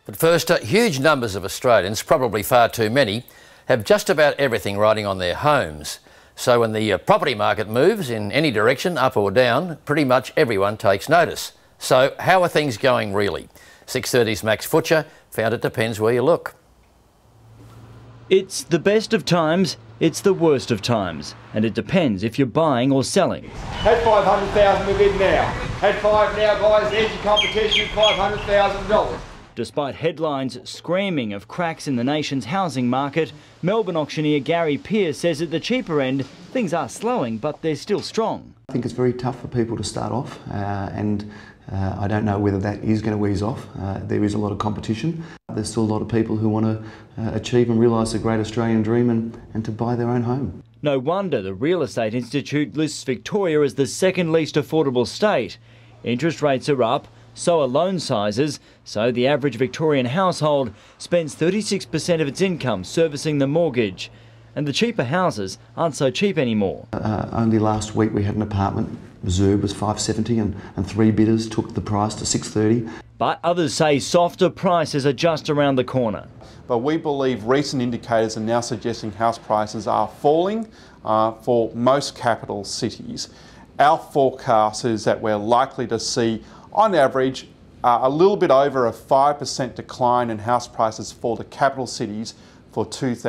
But first, huge numbers of Australians, probably far too many, have just about everything riding on their homes. So when the property market moves in any direction, up or down, pretty much everyone takes notice. So how are things going really? 6:30's Max Futcher found it depends where you look. It's the best of times, it's the worst of times, and it depends if you're buying or selling. Had 500,000 we bid now. Had 5 now, guys. Edgy competition, $500,000. Despite headlines screaming of cracks in the nation's housing market, Melbourne auctioneer Gary Pearce says at the cheaper end, things are slowing, but they're still strong. I think it's very tough for people to start off, and I don't know whether that is going to ease off. There is a lot of competition. There's still a lot of people who want to achieve and realise the great Australian dream and to buy their own home. No wonder the Real Estate Institute lists Victoria as the second least affordable state. Interest rates are up, so are loan sizes, so the average Victorian household spends 36% of its income servicing the mortgage. And the cheaper houses aren't so cheap anymore. Only last week we had an apartment, reserve was $570 and 3 bidders took the price to $630. But others say softer prices are just around the corner. But we believe recent indicators are now suggesting house prices are falling for most capital cities. Our forecast is that we're likely to see, on average, a little bit over a 5% decline in house prices for the capital cities for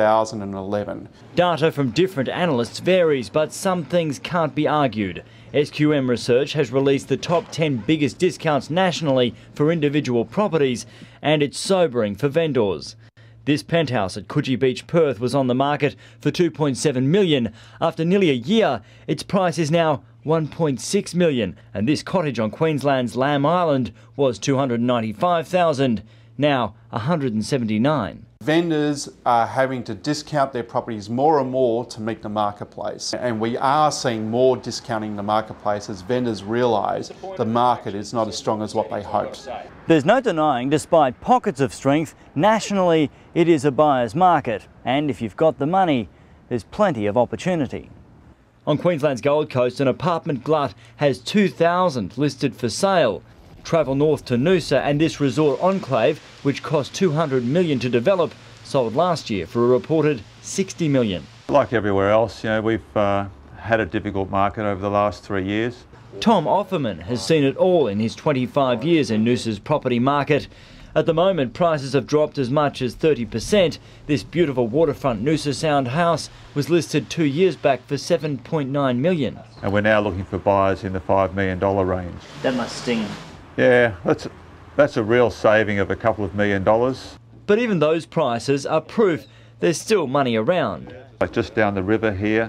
2011. Data from different analysts varies, but some things can't be argued. SQM Research has released the top 10 biggest discounts nationally for individual properties, and it's sobering for vendors. This penthouse at Coogee Beach, Perth was on the market for $2.7 million. After nearly a year, its price is now $1.6 million, and this cottage on Queensland's Lamb Island was $295,000, now $179,000. Vendors are having to discount their properties more and more to meet the marketplace, and we are seeing more discounting in the marketplace as vendors realise the market is not as strong as what they hoped. There's no denying, despite pockets of strength, nationally it is a buyer's market, and if you've got the money, there's plenty of opportunity. On Queensland's Gold Coast, an apartment glut has 2,000 listed for sale. Travel north to Noosa and this resort enclave, which cost $200 million to develop, sold last year for a reported $60 million. Like everywhere else, we've had a difficult market over the last 3 years. Tom Offerman has seen it all in his 25 years in Noosa's property market. At the moment, prices have dropped as much as 30%. This beautiful waterfront Noosa Sound house was listed 2 years back for $7.9 million. And we're now looking for buyers in the $5 million range. That must sting. Yeah, that's a real saving of a couple of $1 million. But even those prices are proof there's still money around. Like just down the river here,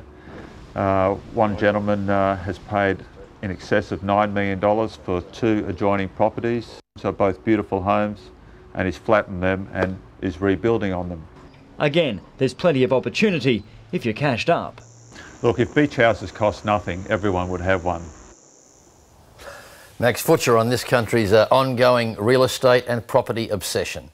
one gentleman has paid in excess of $9 million for 2 adjoining properties. So both beautiful homes, and he's flattened them and is rebuilding on them. Again, there's plenty of opportunity if you're cashed up. Look, if beach houses cost nothing, everyone would have one. Max Futcher on this country's ongoing real estate and property obsession.